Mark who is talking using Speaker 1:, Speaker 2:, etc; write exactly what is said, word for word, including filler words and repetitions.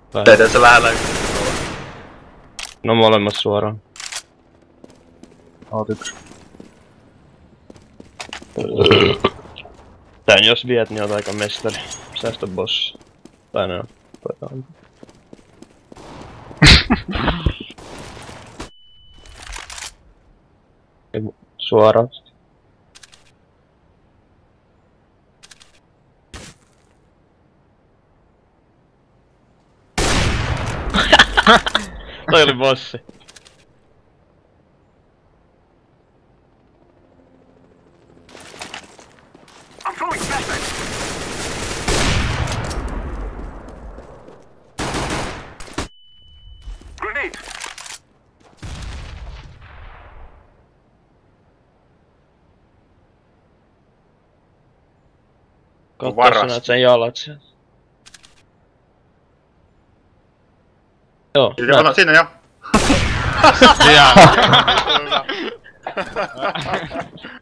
Speaker 1: Teitä se lähellä yksi.
Speaker 2: No molemmat suoraan.
Speaker 3: Oot yksi.
Speaker 2: Tän jos viet, niin oot aika mestari. Säästä boss. Tai ne on. Koetaan. Suoraan. Toi oli bossi.
Speaker 4: I'm throwing flashbang. Grenade.
Speaker 2: Katso sä näet sen jalat sieltä. Joo,
Speaker 1: Siinä, on, siinä jo.
Speaker 3: Siellä.